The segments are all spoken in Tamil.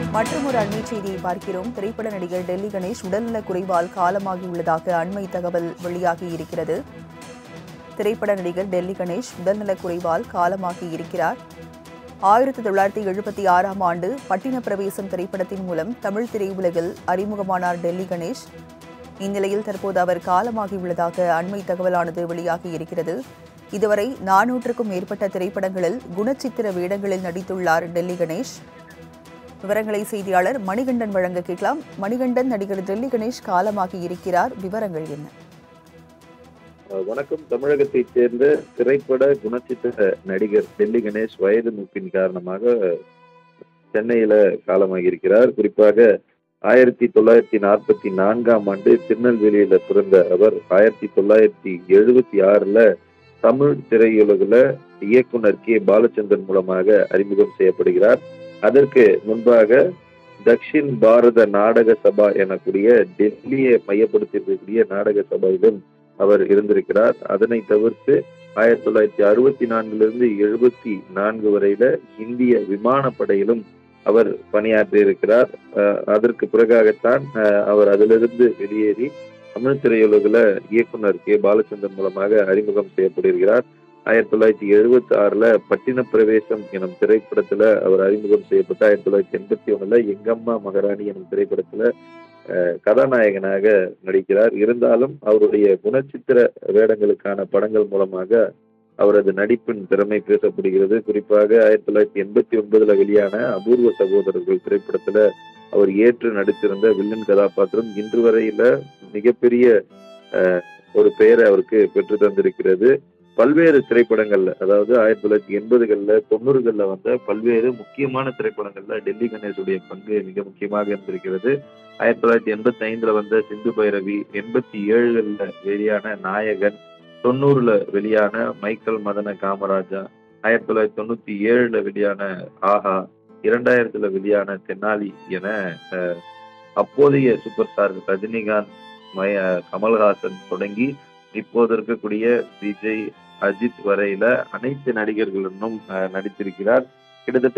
மற்றொரு அண்மை செய்தியை பார்க்கிறோம். திரைப்பட நடிகர் டெல்லி கணேஷ் உடல்நலக் குறைவால் காலமாகியுள்ளதாக அண்மை தகவல் வெளியாகியிருக்கிறது. திரைப்பட நடிகர் டெல்லி கணேஷ் உடல்நலக் குறைவால் காலமாகியிருக்கிறார். 1976ஆம் ஆண்டு பட்டினப்பிரவேசம் திரைப்படத்தின் மூலம் தமிழ் திரையுலகில் அறிமுகமானார் டெல்லி கணேஷ். இந்நிலையில் தற்போது அவர் காலமாகியுள்ளதாக அண்மை தகவலானது வெளியாகியிருக்கிறது. இதுவரை 400க்கும் மேற்பட்ட திரைப்படங்களில் குணச்சித்திர வேடங்களில் நடித்துள்ளார் டெல்லி கணேஷ். விவரங்களை செய்தியாளர் மணிகண்டன் வழங்க கேட்கலாம். மணிகண்டன், நடிகர் டெல்லி கணேஷ் காலமாகி இருக்கிறார், விவரங்கள் என்ன? வணக்கம். தமிழகத்தைச் சேர்ந்த திரைப்பட குணச்சித்திர நடிகர் டெல்லி கணேஷ் வயது மூப்பின் காரணமாக சென்னையில காலமாகி இருக்கிறார். குறிப்பாக 1944ஆம் ஆண்டு திருநெல்வேலியில பிறந்த அவர் 1976ல தமிழ் திரையுலகில் இயக்குனர் கே பாலச்சந்திரன் மூலமாக அறிமுகம் செய்யப்படுகிறார். அதற்கு முன்பாக தக்ஷின் பாரத நாடக சபா எனக்கூடிய டெல்லியை மையப்படுத்தியிருக்கக்கூடிய நாடக சபையிலும் அவர் இருந்திருக்கிறார். அதனை தவிர்த்து 1964லிருந்து 74 வரையில இந்திய விமானப்படையிலும் அவர் பணியாற்றியிருக்கிறார். அதற்கு பிறகாகத்தான் அவர் அதிலிருந்து வெளியேறி தமிழ் திரையுலகில் இயக்குனர் கே பாலச்சந்திரன் மூலமாக அறிமுகம் செய்யப்படுகிறார். 1976ல பட்டினப்பிரவேசம் எனும் திரைப்படத்துல அவர் அறிமுகம் செய்யப்பட்ட 1981ல எங்கம்மா மகாராணி எனும் திரைப்படத்துல கதாநாயகனாக நடிக்கிறார். இருந்தாலும் அவருடைய குணச்சித்திர வேடங்களுக்கான படங்கள் மூலமாக அவரது நடிப்பின் திறமை பேசப்படுகிறது. குறிப்பாக 1989ல வெளியான அபூர்வ சகோதரர்கள் திரைப்படத்துல அவர் ஏற்று நடித்திருந்த வில்லன் கதாபாத்திரம் இன்று வரையில மிகப்பெரிய ஒரு பெயரை அவருக்கு பெற்று தந்திருக்கிறது. பல்வேறு திரைப்படங்கள்ல, அதாவது 1980களில் 90களில் வந்த பல்வேறு முக்கியமான திரைப்படங்கள்ல டெல்லி கணேஷுடைய பங்கு மிக முக்கியமாக இருந்திருக்கிறது. 1985ல வந்த சிந்து பைரவி, 87களில் வெளியான நாயகன், 90ல வெளியான மைக்கேல் மதன காமராஜா, 1997ல வெளியான ஆஹா, 2000ல வெளியான தென்னாலி என அப்போதைய சூப்பர் ஸ்டார் ரஜினிகாந்த், கமல்ஹாசன் தொடங்கி இப்போது இருக்கக்கூடிய விஜய், அஜித் வரையில அனைத்து நடிகர்களும் நடித்திருக்கிறார். கிட்டத்தட்ட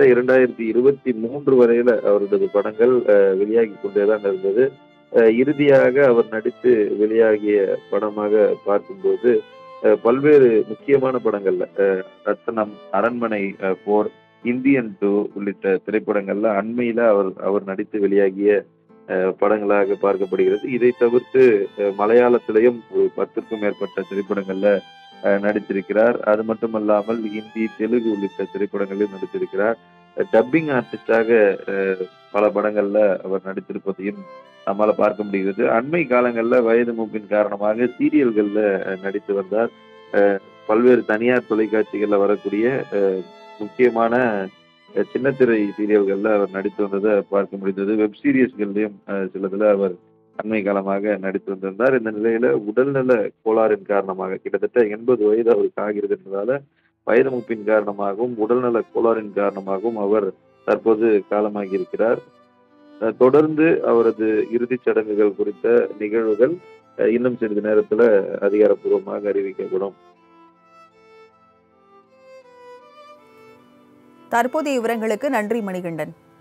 2023 வரையில அவரது படங்கள் வெளியாகி கொண்டேதான் இருந்தது. இறுதியாக அவர் நடித்து வெளியாகிய படமாக பார்க்கும்போது பல்வேறு முக்கியமான படங்கள்ல ரத்தனம், அரண்மனை 4, இந்தியன் 2 உள்ளிட்ட திரைப்படங்கள்ல அண்மையில அவர் நடித்து வெளியாகிய படங்களாக பார்க்கப்படுகிறது. இதை தவிர்த்து மலையாளத்திலையும் ஒரு 10க்கும் மேற்பட்ட திரைப்படங்கள்ல நடித்திருக்கிறார். அது மட்டுமல்லாமல் ஹிந்தி, தெலுங்கு உள்ளிட்ட திரைப்படங்களில் நடித்திருக்கிறார். டப்பிங் ஆர்டிஸ்டாக பல படங்கள்ல அவர் நடித்திருப்பதையும் நம்மால பார்க்க முடிகிறது. அண்மை காலங்கள்ல வயது மூப்பின் காரணமாக சீரியல்கள்ல நடித்து வந்தார். பல்வேறு தனியார் தொலைக்காட்சிகள்ல வரக்கூடிய முக்கியமான சின்னத்திரை சீரியல்கள்ல அவர் நடித்து வந்ததை பார்க்க முடிந்தது. வெப் சீரிஸ்கள்லயும் சிலதுல அவர் அண்மை காலமாக நடித்து வந்திருந்தார். இந்த நிலையில உடல்நல கோளாறின் காரணமாக கிட்டத்தட்ட 80 வயது அவருக்கு ஆகிறது என்பதால வயது மூப்பின் காரணமாகவும் உடல்நல கோளாறின் காரணமாகவும் அவர் தற்போது காலமாகி இருக்கிறார். தொடர்ந்து அவரது இறுதிச் சடங்குகள் குறித்த நிகழ்வுகள் இன்னும் சிறிது நேரத்துல அதிகாரப்பூர்வமாக அறிவிக்கப்படும். தற்போதைய விவரங்களுக்கு நன்றி மணிகண்டன்.